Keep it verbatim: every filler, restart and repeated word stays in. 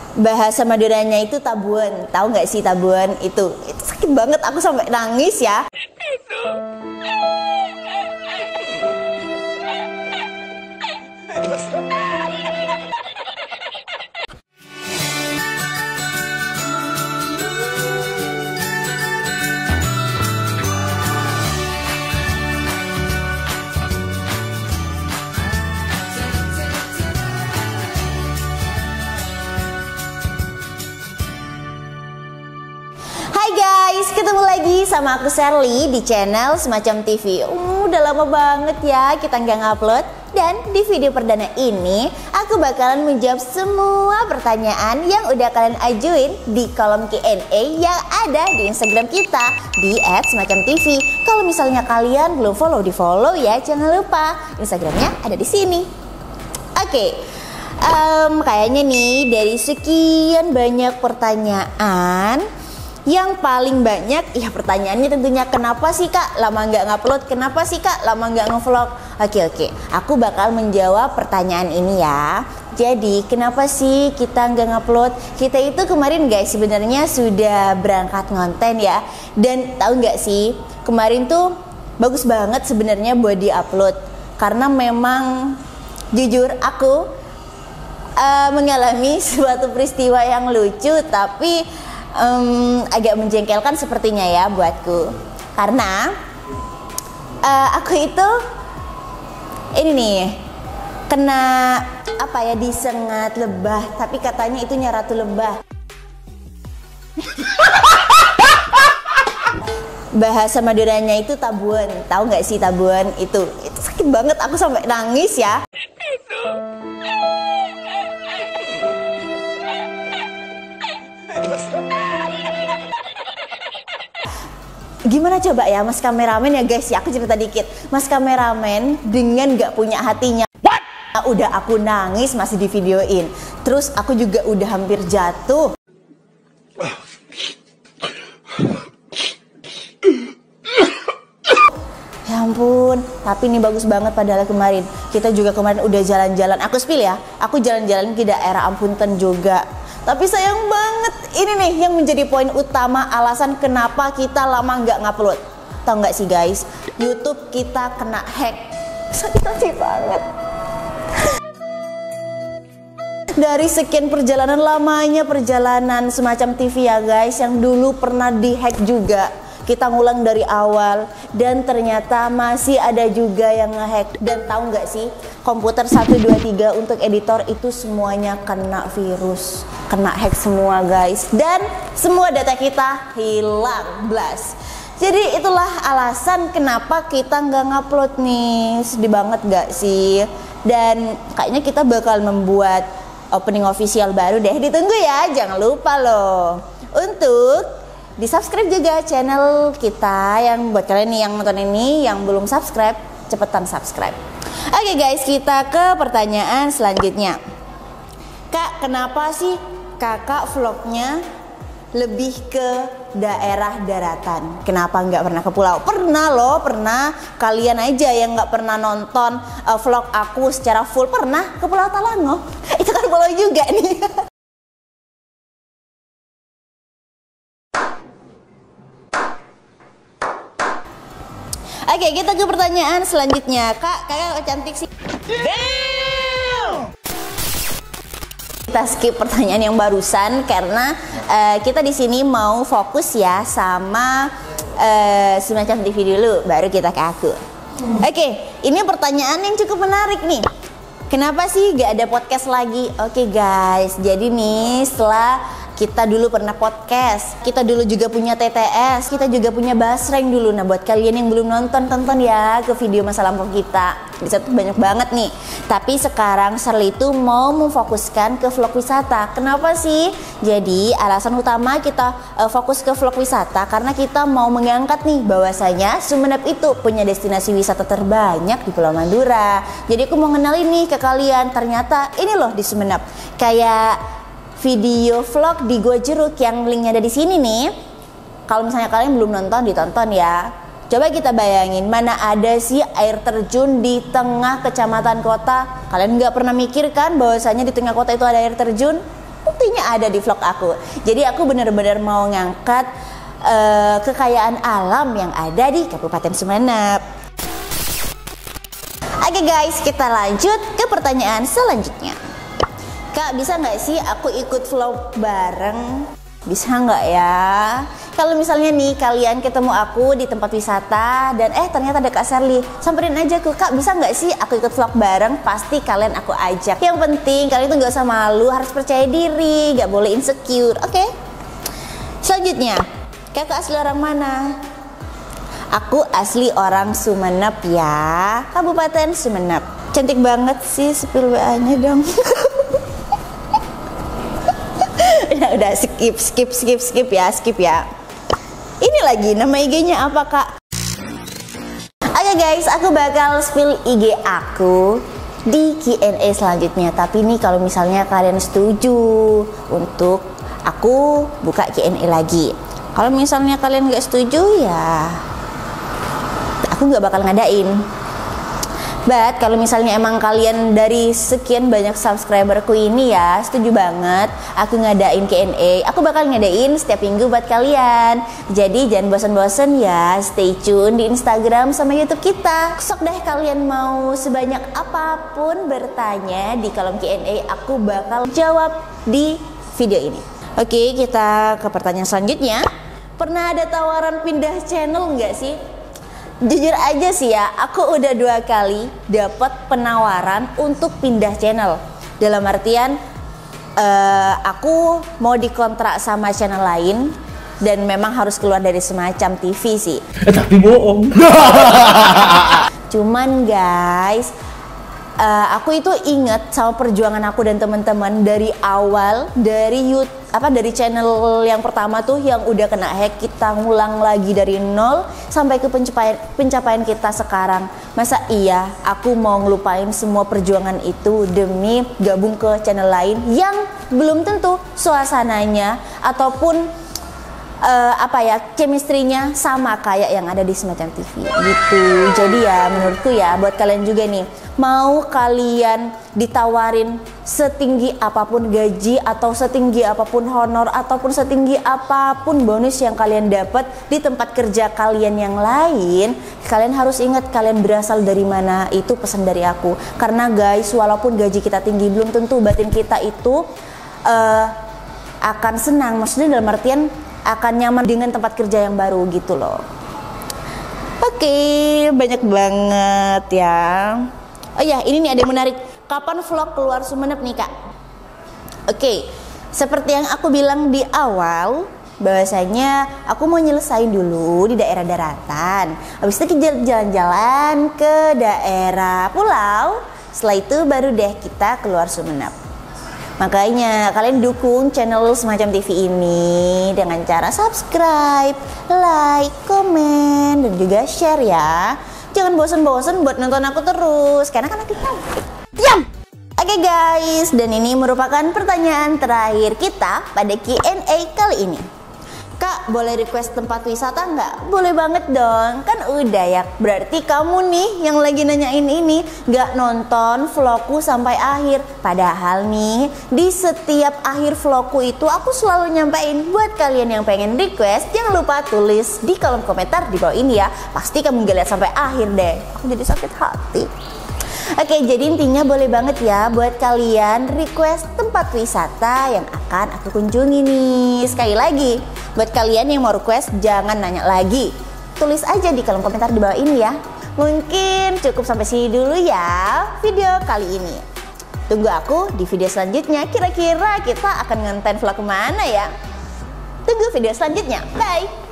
Bahasa Maduranya itu tabun. Tahu nggak sih tabun itu? Itu sakit banget, aku sampai nangis ya. Hai guys, ketemu lagi sama aku Sherly di channel Semacam T V. Uh, udah lama banget ya kita nggak ngupload. Dan di video perdana ini aku bakalan menjawab semua pertanyaan yang udah kalian ajuin di kolom Q and A yang ada di Instagram kita di et semacam t v. Kalau misalnya kalian belum follow, di follow ya, jangan lupa. Instagramnya ada di sini. Oke. Okay. Um, kayaknya nih dari sekian banyak pertanyaan, yang paling banyak ya pertanyaannya tentunya kenapa sih kak lama nggak ngupload, kenapa sih kak lama nggak ngevlog. Oke oke, aku bakal menjawab pertanyaan ini ya. Jadi kenapa sih kita nggak ngupload? Kita itu kemarin guys sebenarnya sudah berangkat ngonten ya. Dan tahu nggak sih kemarin tuh bagus banget sebenarnya buat diupload, karena memang jujur aku uh, mengalami suatu peristiwa yang lucu tapi Um, agak menjengkelkan sepertinya ya buatku, karena uh, aku itu ini nih kena apa ya, disengat lebah, tapi katanya itu Ratu Lebah. Bahasa Maduranya itu tabun. Tahu nggak sih tabun itu? Itu sakit banget, aku sampai nangis ya. Gimana coba ya mas kameramen ya guys ya, aku cerita dikit. Mas kameramen dengan gak punya hatinya. What? Udah aku nangis masih di videoin. Terus aku juga udah hampir jatuh. Ya ampun, tapi ini bagus banget padahal kemarin. Kita juga kemarin udah jalan-jalan. Aku spill ya, aku jalan-jalan ke daerah Ampunten juga. Tapi sayang banget, ini nih yang menjadi poin utama alasan kenapa kita lama nggak ngupload. Tahu nggak sih guys, YouTube kita kena hack. Sakit hati banget. Dari sekian perjalanan, lamanya perjalanan Semacam T V ya guys, yang dulu pernah dihack juga. Kita ngulang dari awal dan ternyata masih ada juga yang ngehack. Dan tahu nggak sih, komputer satu dua tiga untuk editor itu semuanya kena virus, kena hack semua guys, dan semua data kita hilang blast. Jadi itulah alasan kenapa kita nggak ngupload nih. Sedih banget nggak sih? Dan kayaknya kita bakal membuat opening official baru deh, ditunggu ya, jangan lupa loh untuk di subscribe juga channel kita. Yang buat kalian nih yang nonton ini yang belum subscribe, cepetan subscribe. Oke guys, kita ke pertanyaan selanjutnya. Kak, kenapa sih kakak vlognya lebih ke daerah daratan? Kenapa nggak pernah ke pulau? Pernah loh, pernah. Kalian aja yang nggak pernah nonton uh, vlog aku secara full, pernah ke Pulau Talango. Itu kan pulau juga nih. Oke, kita ke pertanyaan selanjutnya. Kak, kakak cantik sih. Damn! Kita skip pertanyaan yang barusan karena uh, kita di sini mau fokus ya sama uh, Semacam T V dulu, baru kita ke aku. Oke, ini pertanyaan yang cukup menarik nih. Kenapa sih gak ada podcast lagi? Oke guys, jadi nih setelah kita dulu pernah podcast, kita dulu juga punya T T S, kita juga punya Basreng dulu. Nah buat kalian yang belum nonton, tonton ya ke video masa lampau kita. Di situ banyak banget nih. Tapi sekarang Sherly itu mau memfokuskan ke vlog wisata. Kenapa sih? Jadi alasan utama kita uh, fokus ke vlog wisata karena kita mau mengangkat nih bahwasanya Sumenep itu punya destinasi wisata terbanyak di Pulau Madura. Jadi aku mau ngenalin nih ke kalian, ternyata ini loh di Sumenep. Kayak video vlog di Gua Jeruk yang linknya ada di sini nih. Kalau misalnya kalian belum nonton, ditonton ya. Coba kita bayangin, mana ada sih air terjun di tengah kecamatan kota? Kalian nggak pernah mikir kan bahwasanya di tengah kota itu ada air terjun? buktinya ada di vlog aku. Jadi aku bener-bener mau ngangkat uh, kekayaan alam yang ada di Kabupaten Sumeneb. Oke guys, kita lanjut ke pertanyaan selanjutnya. Kak, bisa nggak sih aku ikut vlog bareng? Bisa nggak ya? Kalau misalnya nih kalian ketemu aku di tempat wisata dan eh ternyata ada Kak Sherly, samperin aja ke Kak, bisa nggak sih aku ikut vlog bareng? Pasti kalian aku ajak. Yang penting kalian tuh nggak usah malu, harus percaya diri, nggak boleh insecure. Oke? Okay? Selanjutnya, Kakak asli orang mana? Aku asli orang Sumeneb ya, Kabupaten Sumeneb. Cantik banget sih, spill W A-nya dong. udah, udah skip, skip, skip, skip ya, skip ya. Ini lagi, nama I G-nya apa Kak? Oke guys, aku bakal spill I G aku di Q and A selanjutnya. Tapi nih kalau misalnya kalian setuju untuk aku buka Q and A lagi. Kalau misalnya kalian gak setuju ya aku gak bakal ngadain. But kalau misalnya emang kalian dari sekian banyak subscriberku ini ya setuju banget aku ngadain Q and A, aku bakal ngadain setiap minggu buat kalian. Jadi jangan bosan-bosan ya, stay tune di Instagram sama YouTube kita. Sok deh kalian mau sebanyak apapun bertanya di kolom Q and A, aku bakal jawab di video ini. Oke, kita ke pertanyaan selanjutnya. Pernah ada tawaran pindah channel nggak sih? Jujur aja sih ya, aku udah dua kali dapat penawaran untuk pindah channel. Dalam artian uh, aku mau dikontrak sama channel lain dan memang harus keluar dari semacam T V sih. Eh, tapi bohong. Cuman guys, uh, aku itu inget sama perjuangan aku dan teman-teman dari awal, dari YouTube apa dari channel yang pertama tuh yang udah kena hack, kita ngulang lagi dari nol sampai ke pencapaian pencapaian kita sekarang. Masa iya aku mau ngelupain semua perjuangan itu demi gabung ke channel lain yang belum tentu suasananya ataupun uh, apa ya chemistry-nya sama kayak yang ada di semacam T V gitu. Jadi ya menurutku ya buat kalian juga nih, mau kalian ditawarin setinggi apapun gaji atau setinggi apapun honor ataupun setinggi apapun bonus yang kalian dapat di tempat kerja kalian yang lain, kalian harus ingat kalian berasal dari mana. Itu pesan dari aku. Karena guys, walaupun gaji kita tinggi belum tentu batin kita itu uh, akan senang. Maksudnya dalam artian akan nyaman dengan tempat kerja yang baru gitu loh. Oke, banyak banget ya. Oh ya, ini nih ada yang menarik. Kapan vlog keluar Sumeneb nih Kak? Oke, seperti yang aku bilang di awal, bahwasanya aku mau nyelesain dulu di daerah daratan. Habis itu kita jalan-jalan ke daerah pulau. Setelah itu baru deh kita keluar Sumeneb. Makanya kalian dukung channel semacam T V ini dengan cara subscribe, like, komen, dan juga share ya. Jangan bosan-bosan buat nonton aku terus, karena kan aku cantik. Diam! Oke guys, dan ini merupakan pertanyaan terakhir kita pada Q and A kali ini. Kak, boleh request tempat wisata nggak? Boleh banget dong, kan udah ya. Berarti kamu nih yang lagi nanyain ini nggak nonton vlogku sampai akhir. Padahal nih, di setiap akhir vlogku itu aku selalu nyampein buat kalian yang pengen request, jangan lupa tulis di kolom komentar di bawah ini ya. Pasti kamu gak lihat sampai akhir deh. Aku jadi sakit hati. Oke, jadi intinya boleh banget ya buat kalian request tempat wisata yang akan aku kunjungi nih. Sekali lagi, buat kalian yang mau request jangan nanya lagi, tulis aja di kolom komentar di bawah ini ya. Mungkin cukup sampai sini dulu ya video kali ini. Tunggu aku di video selanjutnya, kira-kira kita akan ngonten vlog kemana ya. Tunggu video selanjutnya, bye.